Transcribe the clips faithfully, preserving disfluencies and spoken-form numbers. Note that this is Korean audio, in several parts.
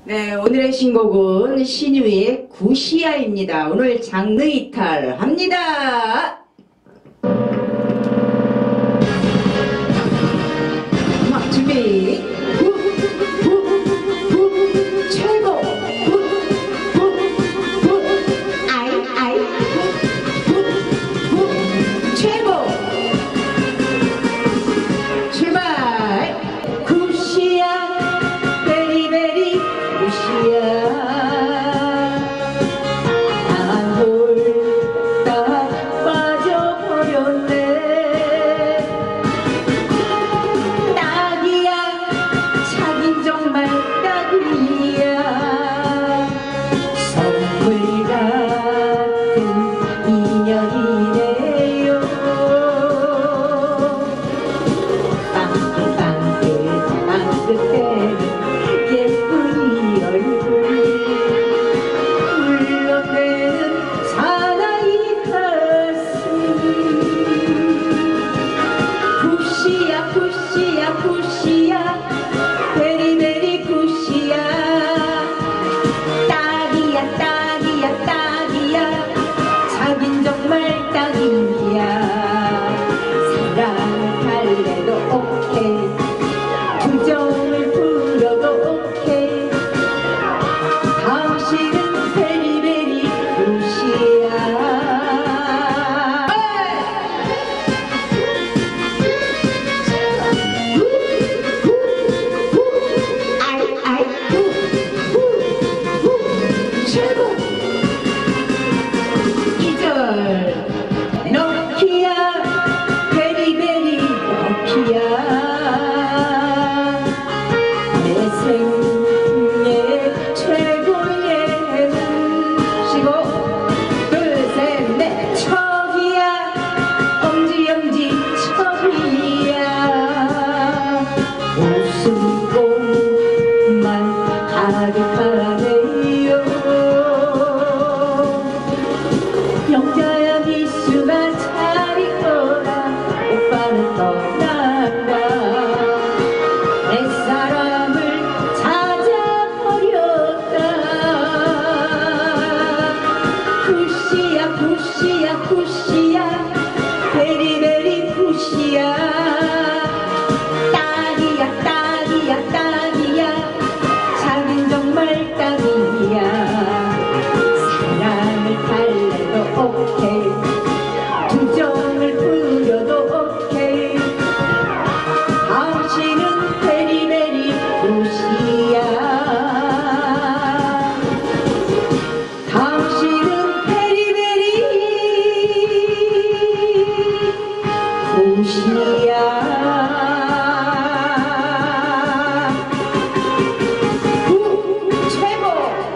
네, 오늘의 신곡은 신유의 구시야입니다. 오늘 장르 이탈 합니다. 음악 준비. 후, 후, 후, 최고. 후, 후, 후, 아이, 아이. 후, 후, 후, 최고. 출발. 구시야, 베리베리 구시야. 다 홀딱 빠져버렸네. 딱이야, 자긴 정말 딱이야. 선물 같은 인연이네요. 빵긋빵긋 빵긋대는 예쁜 이 얼굴, 울렁대는 사나이 가슴. 구시야 구시야 구시야, 베리베리 구시야. 딱이야 딱이야 딱이야, 자긴 정말 딱이야. 사랑을 달래도 오케이, 투정을 부려도 오케이. 당신은 베리베리 구시야. 아이 아이 후후후 최고. 이절 노키야, 베리베리 노키야. 내 생애 최고의 시고 둘셋넷 척이야, 엄지엄지 척이야. 웃음꽃만 가득하네요. 영자야 미수가 잘 있거라, 오빠는 떠난다. 내 사람을 찾아버렸다. 구시야 구시야 구시야, 베리베리 구시야. 딱이야 딱이야 딱이야, 자긴 정말 딱이야. 사랑을 달래도 오케이, 투정을 부려도 오케이. 당신은 베리베리 구시야. 당신은 베리베리 구시야. 후, 최고.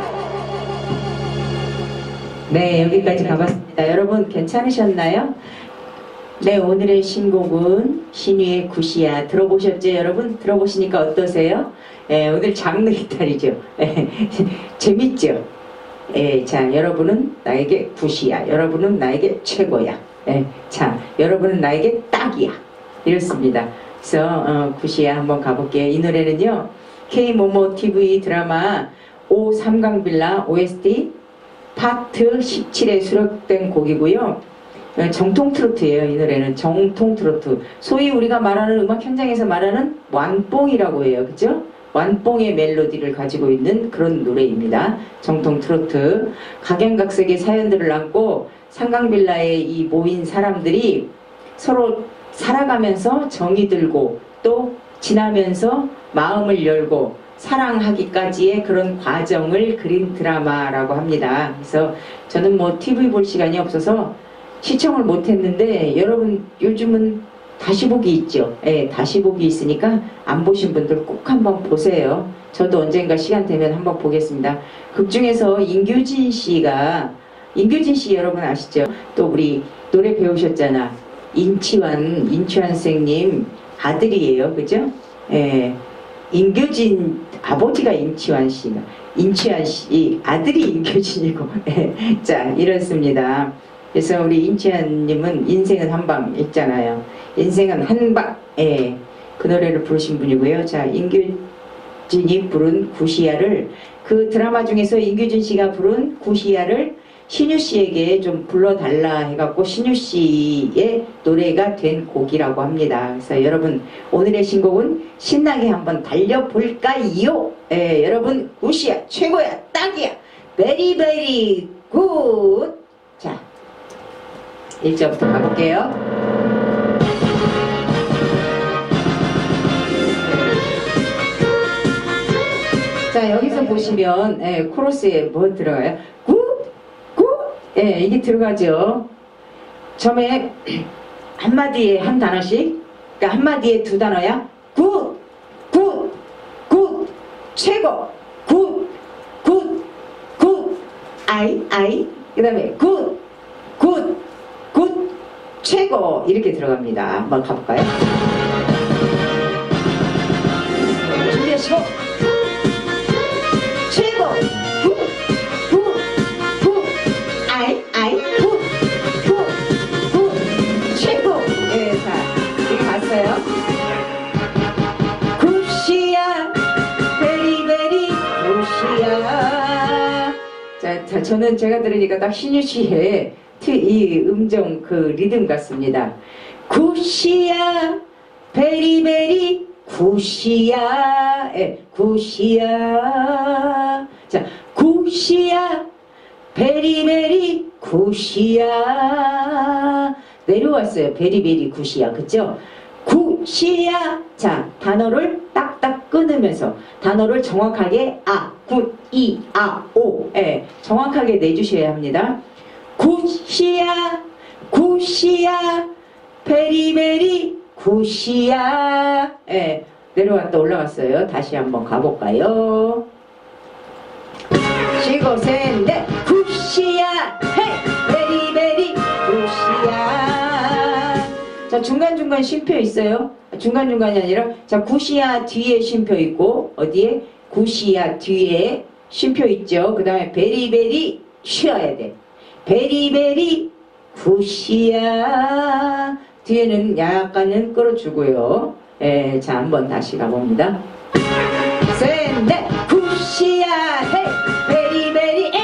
네, 여기까지 가봤습니다. 여러분 괜찮으셨나요? 네, 오늘의 신곡은 신유의 구시야. 들어보셨죠, 여러분? 들어보시니까 어떠세요? 예, 오늘 장르 이탈이죠. 예, 재밌죠? 예, 자, 여러분은 나에게 구시야. 여러분은 나에게 최고야. 예, 자, 여러분은 나에게 딱이야. 이렇습니다. 그래서 어, 구시야 한번 가볼게요. 이 노래는요, K모모 티비 드라마 오 삼강빌라 오에스티 파트 십칠에 수록된 곡이고요. 정통 트로트예요. 이 노래는 정통 트로트, 소위 우리가 말하는 음악 현장에서 말하는 완뽕이라고 해요. 그죠? 완뽕의 멜로디를 가지고 있는 그런 노래입니다. 정통 트로트. 각양각색의 사연들을 안고 삼강빌라에 이 모인 사람들이 서로 살아가면서 정이 들고 또 지나면서 마음을 열고 사랑하기까지의 그런 과정을 그린 드라마라고 합니다. 그래서 저는 뭐 티비 볼 시간이 없어서 시청을 못했는데, 여러분 요즘은 다시 보기 있죠. 예, 다시 보기 있으니까 안 보신 분들 꼭 한번 보세요. 저도 언젠가 시간 되면 한번 보겠습니다. 극 중에서 임규진 씨가, 임규진 씨 여러분 아시죠? 또 우리 노래 배우셨잖아. 인치환, 인치환 선생님 아들이에요. 그죠? 예, 임규진 아버지가 인치환 씨가, 인치환 씨 아들이 임규진이고. 예, 자, 이렇습니다. 그래서 우리 인치환님은 인생은 한방 있잖아요. 인생은 한방. 예, 그 노래를 부르신 분이고요. 자, 임규 임규진이 부른 구시야를, 그 드라마 중에서 임규진 씨가 부른 구시야를 신유 씨에게 좀 불러달라 해갖고 신유 씨의 노래가 된 곡이라고 합니다. 그래서 여러분 오늘의 신곡은 신나게 한번 달려볼까요? 예, 여러분 구시야 최고야, 딱이야, 베리베리 굿. 자, 일 절부터 가볼게요. 자, 여기서 보시면 예, 코러스에 뭐 들어가요? 굿! 굿! 예, 이게 들어가죠. 처음에 한마디에 한 단어씩, 그러니까 한마디에 두 단어야. 굿! 굿! 굿! 최고! 굿! 굿! 굿! 아이! 아이! 그 다음에 굿! 굿! 굿! 최고! 이렇게 들어갑니다. 한번 가볼까요? 준비하시고 최고! 굿! 굿! 굿! 아이! 아이! 굿! 굿! 굿! 최고! 예, 자, 이렇게 갔어요. 굿시야! 베리베리 굿시야! 자, 자, 저는 제가 들으니까 딱 신유 씨의 이 음정 그 리듬 같습니다. 굿시야! 베리베리 굿시야, 예, 굿시야. 자, 굿시야, 베리베리 굿시야. 내려왔어요. 베리베리 굿시야, 그죠? 굿시야. 자, 단어를 딱딱 끊으면서 단어를 정확하게 아, 굿, 이, 아, 오, 예, 정확하게 내주셔야 합니다. 굿시야, 굿시야, 베리베리 굿시야. 예, 내려왔다 올라갔어요. 다시 한번 가볼까요? 쉬고 셋넷 굿시야, 헤이 베리베리 굿시야. 자, 중간중간 쉼표 있어요. 중간중간이 아니라, 자, 굿시야 뒤에 쉼표 있고, 어디에? 굿시야 뒤에 쉼표 있죠. 그 다음에 베리베리 쉬어야 돼. 베리베리 굿시야. 뒤에는 약간은 끌어주고요. 예, 자, 한번 다시 가봅니다. 셋, 넷, 굿시야, 헤이, 베리베리, 에,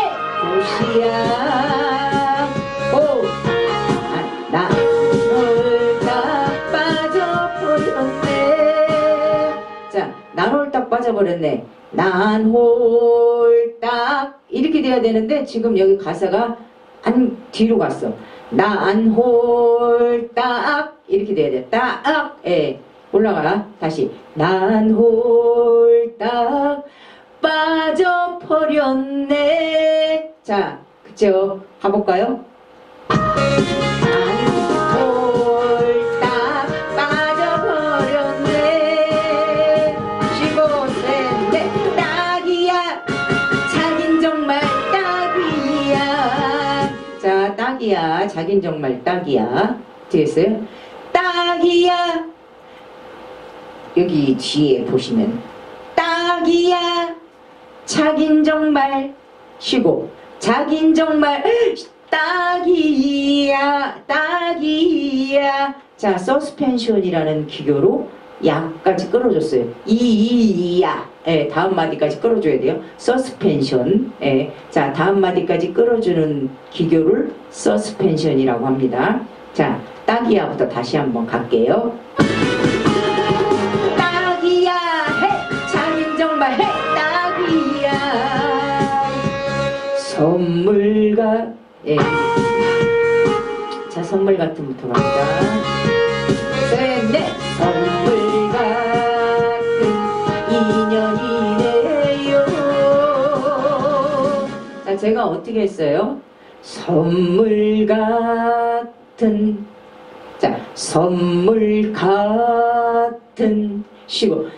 굿시야. 오, 아, 나, 홀딱 빠져버렸네. 자, 난 홀딱 빠져버렸네. 난 홀딱. 이렇게 돼야 되는데, 지금 여기 가사가 안, 뒤로 갔어. 난 홀딱 이렇게 돼야 돼. 딱, 예, 올라가. 다시 난 홀딱 빠져버렸네. 자, 그쵸? 가볼까요? 난 홀딱 빠져버렸네. 쉬고 셋넷 딱이야. 자긴 정말 딱이야. 자, 딱이야. 자긴 정말 딱이야. 되겠어요? 딱이야. 여기 뒤에 보시면 딱이야. 자긴 정말 쉬고 자긴 정말 딱이야. 딱이야. 자, 서스펜션이라는 기교로 약까지 끌어줬어요. 이이야. 예, 다음 마디까지 끌어줘야 돼요. 서스펜션. 예, 자, 다음 마디까지 끌어주는 기교를 서스펜션이라고 합니다. 자, 딱이야부터 다시 한번 갈게요. 딱이야, 해, 자긴 정말 해, 딱이야. 선물가, 예, 자, 선물 같은부터 갑니다. 셋, 넷, 선물 같은 인연이네요. 자, 제가 어떻게 했어요? 선물 같은, 자, 선물 같은 쉬고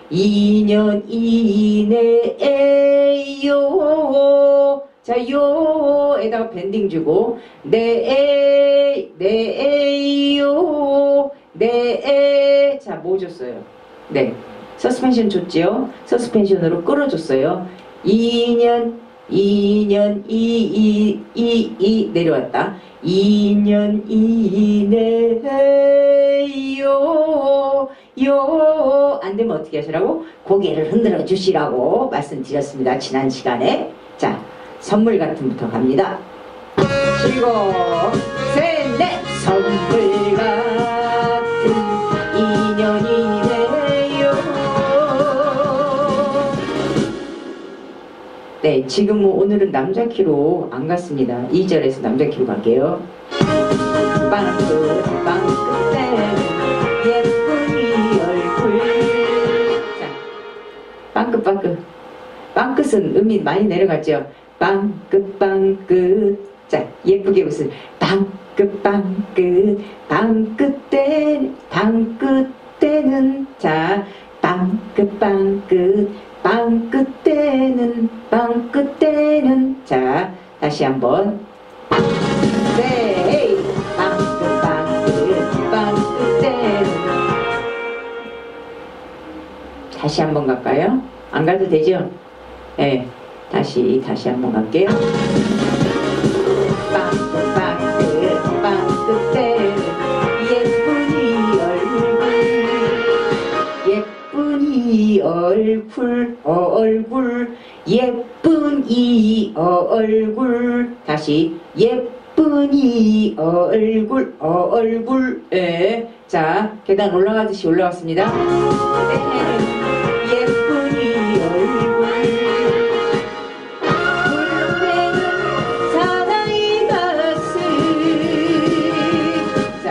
인연이네요. 자, 요에다가 밴딩 주고 네, 네요, 네. 자, 뭐 줬어요? 네, 서스펜션 줬지요. 서스펜션으로 끌어줬어요. 인연, 인연, 이, 이, 이, 이 내려왔다. 이 년 이내요 요 안되면 어떻게 하시라고? 고개를 흔들어 주시라고 말씀드렸습니다. 지난 시간에. 자, 선물 같은부터 갑니다. 일곱 셋넷 선물 같은 인연이네요. 네, 지금 오늘은 남자 키로 안 갔습니다. 이 절에서 남자 키로 갈게요. 빵끝 빵끝 때는 예쁜 이 얼굴. 자, 빵끝 빵끝 빵끝은 음이 많이 내려갔죠. 빵끝 빵끝. 자, 예쁘게 웃을 빵끝 빵끝 빵끝 때 빵끝 때는. 자, 빵끝 빵끝 빵끝 때는 빵끝 때는. 자, 다시 한번. 네, 빵끝 빵끝 빵끝 때는. 다시 한번 갈까요? 안 가도 되죠? 네, 다시 다시 한번 갈게요. 빵끝 빵끝 빵끝 때는 예쁜 이 얼굴. 예쁜 이 얼굴 얼굴 예쁜 이 얼굴. 다시 예쁜 이 얼굴 얼굴. 예. 자, 계단 올라가듯이 올라왔습니다. 예쁜 이 얼굴 울렁대는 사나이 가슴. 자,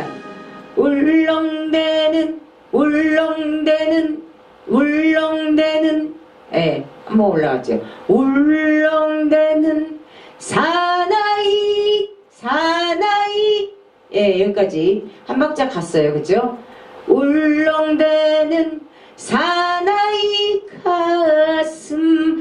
울렁대는 울렁대는 울렁대는. 예, 한번 올라왔죠. 울렁대는 사나이 사나이. 예, 여기까지 한 박자 갔어요. 그죠? 울렁대는 사나이 가슴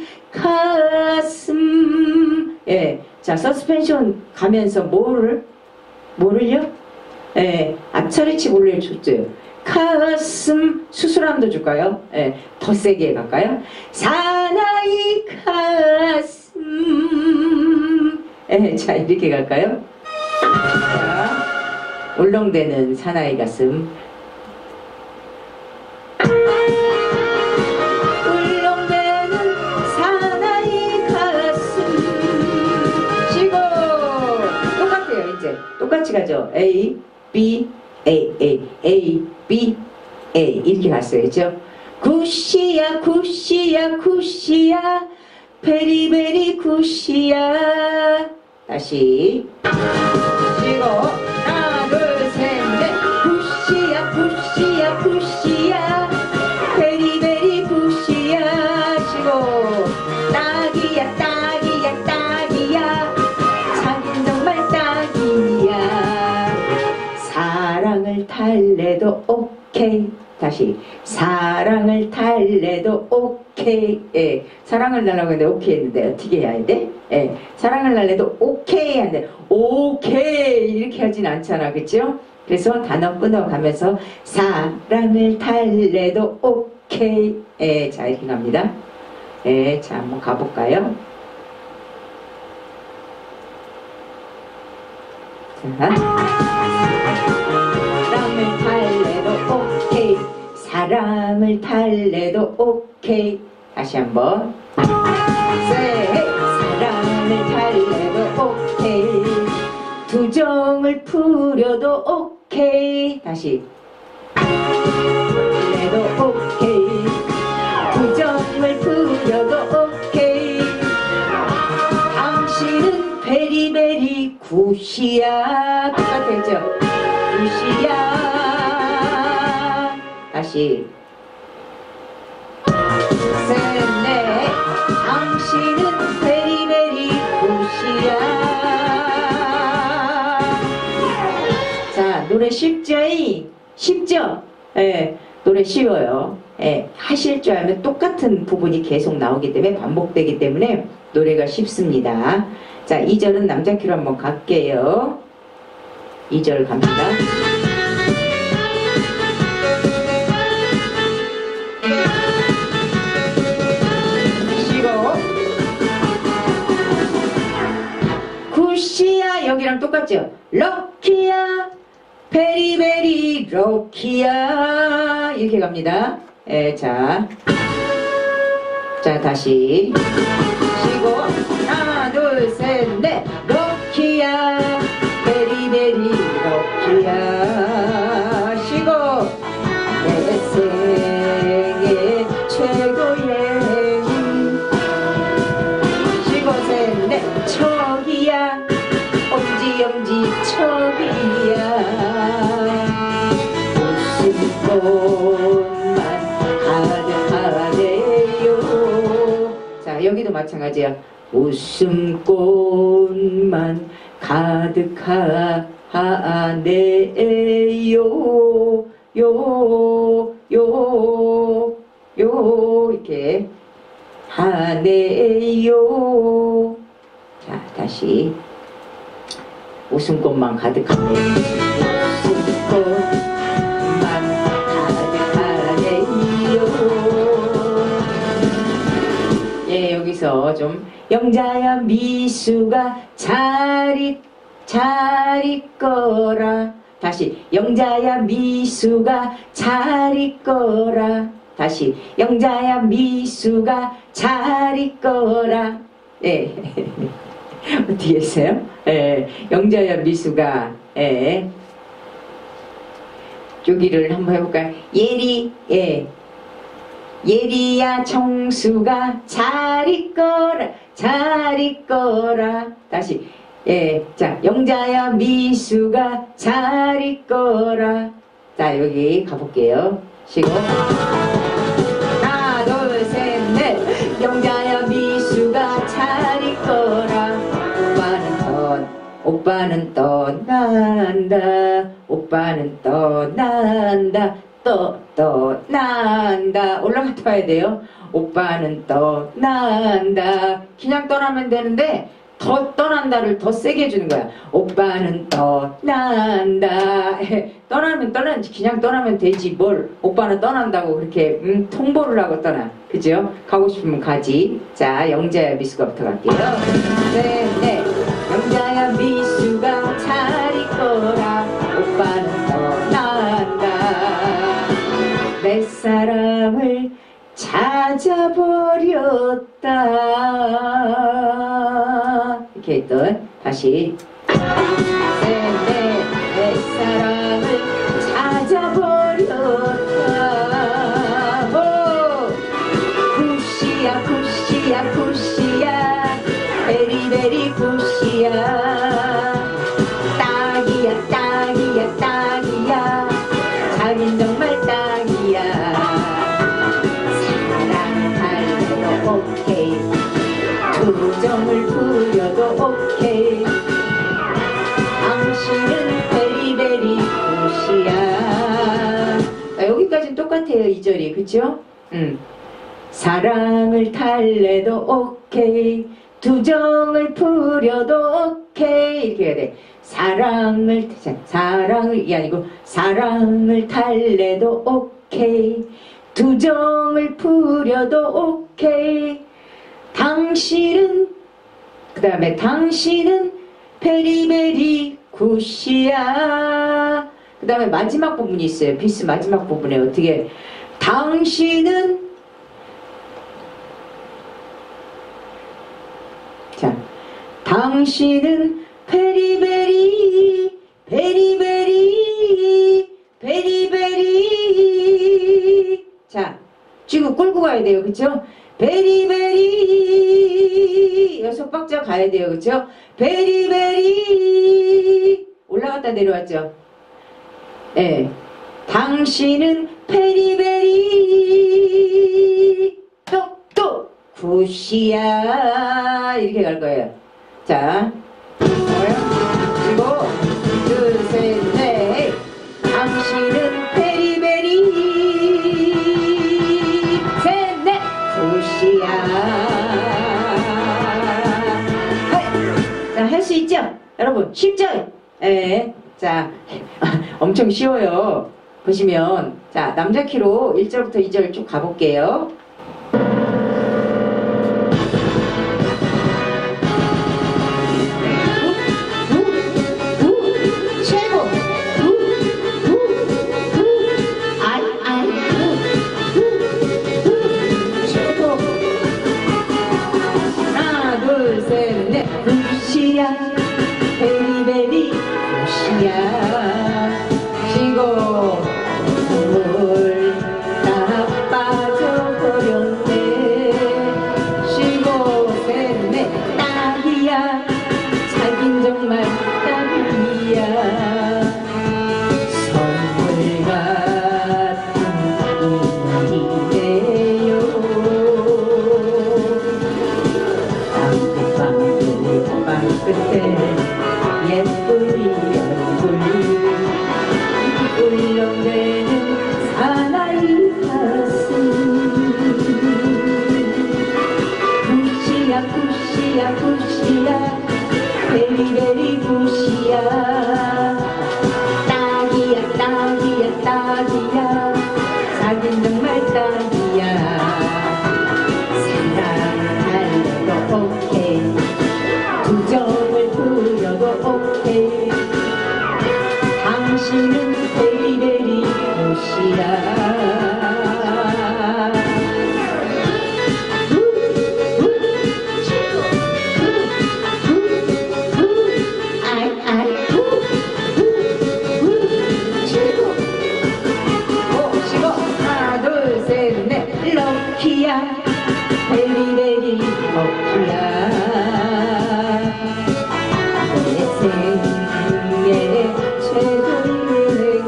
가슴. 예, 자, 서스펜션 가면서 뭐를 뭐를요? 예, 앞차례 치고 올려줬죠. 가슴. 수술함도 줄까요? 예, 더 세게 갈까요? 사나이 가슴. 예, 자, 이렇게 갈까요? 자, 울렁대는 사나이 가슴. 울렁대는 사나이 가슴. 쉬고 똑같아요. 이제 똑같이 가죠. A, B, A, A, A, B, A 이렇게 갔어요. 그죠? 굿이야 굿이야 굿이야 베리베리 굿이야. 다시 쉬고 하나 둘 셋 넷. 굿이야 굿이야 굿이야 베리베리 굿이야. 쉬고 딱이야 딱이야 딱이야 자긴 정말 딱이야. 사랑을 달래도 오케이. 다시 사랑을 달래도 오케이. 예, 사랑을 달라고 했는데 오케이 했는데 어떻게 해야 돼? 예, 사랑을 달래도 오케이 하는데 오케이 이렇게 하진 않잖아. 그쵸? 그래서 단어 끊어가면서 사랑을 달래도 오케이. 예, 자, 이렇게 갑니다. 예, 자, 한번 가볼까요? 자, 사랑을 달래도 오케이. 사랑을 달래도 오케이. 다시 한번. 사랑을 달래도 오케이. 투정을 부려도 오케이. 다시. 달래도 오케이. 투정을 부려도 오케이. 당신은 베리베리 굿이야. 똑같았죠? 굿이야. 다시. 셋넷. 당신은 베리베리 굿이야. 자, 노래 쉽죠? 쉽죠? 예, 노래 쉬워요. 예, 하실 줄 알면 똑같은 부분이 계속 나오기 때문에 반복되기 때문에 노래가 쉽습니다. 자, 이 절은 남자 키로 한번 갈게요. 이 절 갑니다. 굿이야. 여기 음악이랑 똑같죠? 럭키야 베리베리 럭키야 이렇게 갑니다. 예, 자, 자 다시 쉬고 하나 둘 셋 넷 럭키야 베리베리 럭키야 쉬고 내 생의 최고의 쉬고 셋 넷 척이야 엄지 엄지 척이야 웃음꽃만 가득하네요. 자 여기도 마찬가지야. 웃음꽃만 가득하네요. 요, 요, 요, 이렇게 하네요. 자, 다시. 웃음꽃만 가득하네요. 웃음꽃만 가득하네요. 예, 여기서 좀 영자야 미수가 잘, 있, 잘 있거라. 다시 영자야 미수가 잘 있거라. 다시 영자야 미수가 잘 있거라. 예. 어떻게 했어요? 예. 영자야 미수가 예. 여기를 한번 해볼까요? 예리 예. 예리야 청수가 잘 있거라 잘 있거라. 다시 예, 자 영자야 미수가 잘 있거라. 자 여기 가볼게요. 쉬고 하나 둘 셋 넷 영자야 미수가 잘 있거라. 오빠는 떠 오빠는 떠난다 오빠는 떠난다 떠 떠난다. 올라갔다 와야 돼요. 오빠는 떠난다. 그냥 떠나면 되는데 더 떠난다를 더 세게 해주는 거야. 오빠는 떠난다. 떠나면 떠나지 그냥 떠나면 되지 뭘 오빠는 떠난다고 그렇게 음, 통보를 하고 떠나. 그죠? 가고 싶으면 가지. 자 영자야 미수가부터 갈게요. 네, 네. 영자야 미수가 잘 있거라. 오빠는 떠난다. 내 사랑을 찾아버렸다. 이렇게 했던 다시 내, 내 사랑을 찾아버렸다. 오, 굿이야 굿이야 굿이야 베리베리 굿이야 딱이야 딱이야 딱이야 자긴 정말 딱이야. 오케이 투정을 부려도 오케이 당신은 베리베리 굿이야. 여기까지는 똑같아요. 이 절이 그쵸? 음. 사랑을 달래도 오케이 투정을 부려도 오케이 이렇게 해야 돼. 사랑을 사랑을 이 아니고 사랑을 달래도 오케이 투정을 부려도 오케이 당신은 그 다음에 당신은 베리베리 굿이야. 그 다음에 마지막 부분이 있어요. 비스 마지막 부분에 어떻게 당신은 자 당신은 베리베리 베리베리 베리베리 자 쥐고 끌고 가야 돼요. 그쵸? 베리베리 여섯 박자 가야 돼요. 그쵸? 베리베리 올라갔다 내려왔죠? 예. 네. 당신은 베리베리 또또 굿이야 이렇게 갈 거예요. 자 그리고 둘 셋 넷 당신은 베리베리 셋넷 굿이야. 자, 할 수 있죠? 여러분 쉽죠? 예. 자 엄청 쉬워요. 보시면 자 남자 키로 일 절부터 이 절 쭉 가볼게요. 굿이야 굿이야 굿이야 베리베리 굿이야 딱이야 딱이야 딱이야 자긴 정말 딱이야 사랑할래도 오케이 두정을 부려도 오케이 당신은 베리베리 굿이야 럭키야 베리베리 럭키야 내 생애 최고의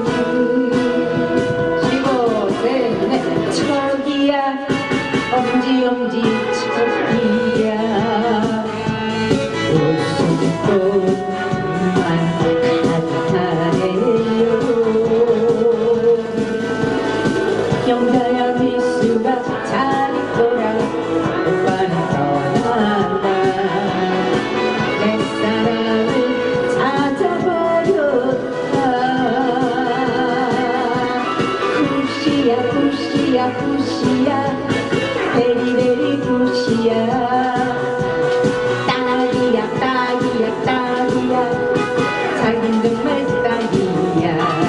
시고 셋넷 척이야 엄지엄지 척이야 웃음꽃만 가득하네요 영자야 미수가 잘 있거라 오빠는 떠난다 내 사랑을 찾아버렸다 굿이야 굿이야 굿이야 베리베리 굿이야 딱이야 딱이야 딱이야 자긴 정말 딱이야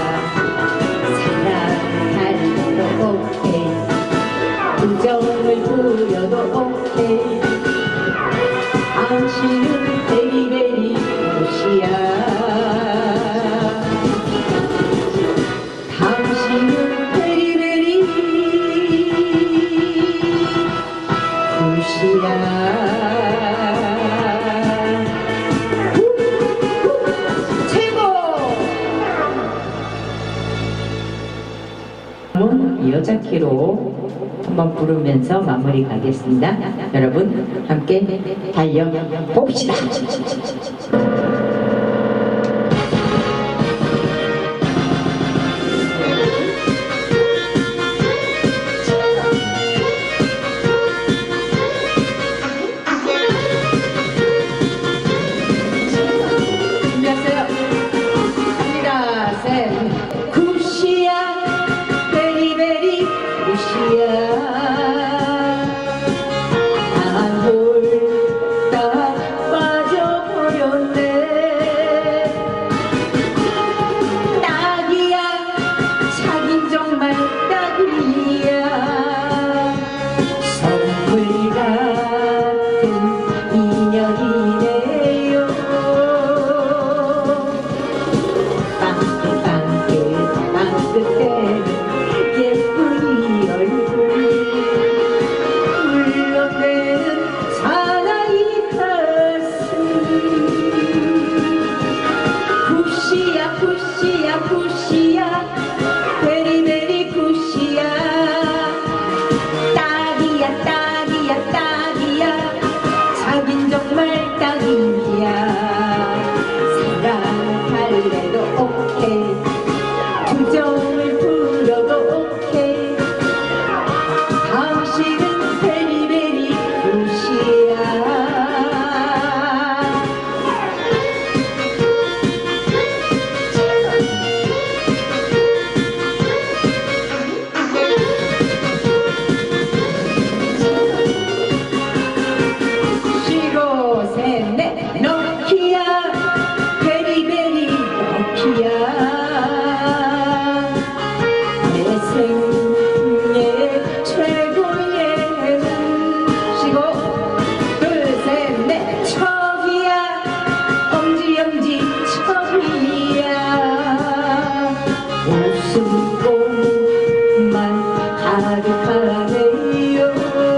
오케이 우정을 부려도 오케이 당신은 베리베리 굿이야 당신은 베리베리 굿이야 여자 키로 한번 부르면서 마무리 가겠습니다. 여러분 함께 달려봅시다. 준비하세요. 갑니다. 셋. 굿이야 베리베리 굿이야 안 홀딱 빠져버렸네 딱이야 자긴 정말 딱이야 선물 같은 인연이네요 빵긋빵긋 빵긋대는 예쁜 이 얼굴 흘러내는 사나이 가슴 굿이야 굿이야 굿이야 베리베리 굿이야 딱이야 딱이야 딱이야 자긴 정말 딱이야 사랑할래도 오케이 두정을 부려도 오케이 당신은 베리베리 굿이야 시고 셋넷 럭키야 베리베리 럭키야 내 생애 최고의 시고 둘셋넷 척이야 엄지엄지 척이야 웃음꽃만 가득하네요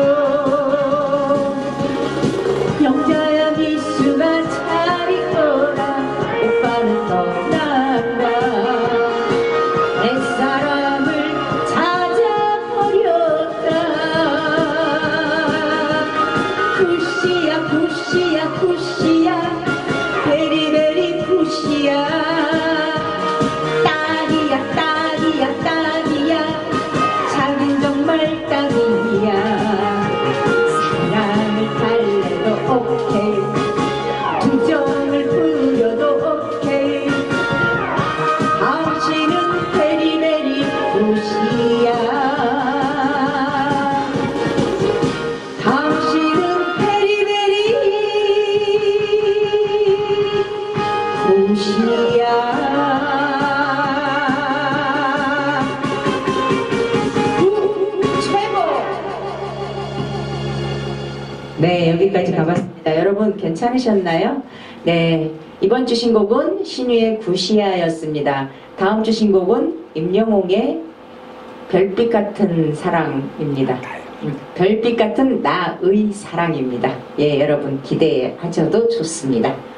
영자야 미수가 잘 있거라 오빠는 떠난다 내 사람을 찾아버렸다 굿이야 굿이야 굿이야 베리베리 굿이야 딱이야 딱이야 딱이야 자긴 정말 딱이야 사랑을 달래도 오케이. 투정을 부려도 오케이. 당신은 베리베리 굿이야. 당신은 베리베리 굿이야. 네, 여기까지 가봤습니다. 여러분 괜찮으셨나요? 네, 이번 주 신곡은 신유의 구시야였습니다. 다음 주 신곡은 임영웅의 별빛 같은 사랑입니다. 음, 별빛 같은 나의 사랑입니다. 예, 여러분 기대하셔도 좋습니다.